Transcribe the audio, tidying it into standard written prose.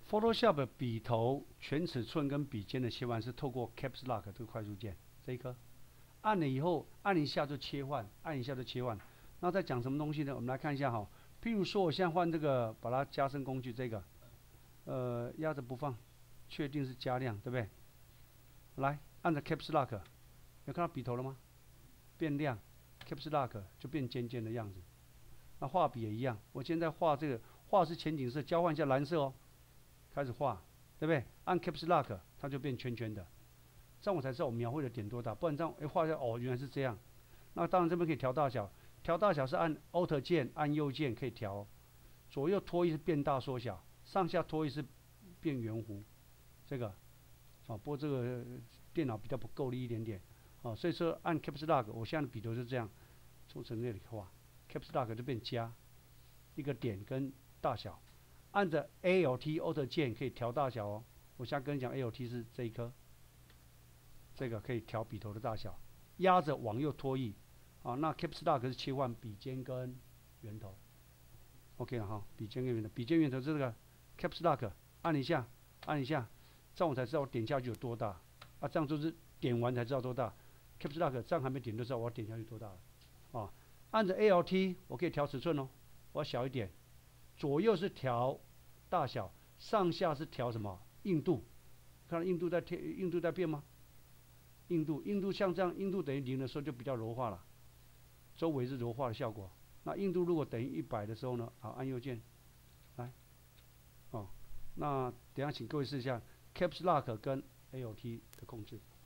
Photoshop 笔头全尺寸跟笔尖的切换是透过 Caps Lock 这个快速键，这一颗按了以后，按一下就切换，按一下就切换。那在讲什么东西呢？我们来看一下哈。譬如说，我现在换这个，把它加深工具这个，压着不放，确定是加亮，对不对？来，按着 Caps Lock， 有看到笔头了吗？变亮 ，Caps Lock 就变尖尖的样子。那画笔也一样，我现在画这个，画是前景色，交换一下蓝色哦。开始画，对不对？按 Caps Lock， 它就变圈圈的，这样我才知道我描绘的点多大。不然这样，画一下哦，原来是这样。那当然这边可以调大小，调大小是按 Alt 键，按右键可以调。左右拖移是变大缩小，上下拖移是变圆弧。这个，不过这个电脑比较不够力一点点，所以说按 Caps Lock， 我现在的笔头是这样，从这里画 ，Caps Lock 就变加一个点跟大小。按着 Alt 键可以调大小哦。我现在跟你讲 Alt 是这一颗，这个可以调笔头的大小，压着往右拖移。那 Caps Lock 是切换笔尖跟圆头。OK 了哈，笔尖跟圆头，笔尖圆头是这个 Caps Lock， 按一下，按一下，这样我才知道我点下去有多大。这样就是点完才知道多大。Caps Lock 这样还没点就知道我要点下去多大了。按着 Alt 我可以调尺寸哦，我要小一点。左右是调大小，上下是调什么？硬度。看到硬度在变吗？硬度像这样，硬度等于0的时候就比较柔化了，周围是柔化的效果。那硬度如果等于100的时候呢？好，按右键，来，那等一下请各位试一下 Caps Lock 跟 Alt 的控制。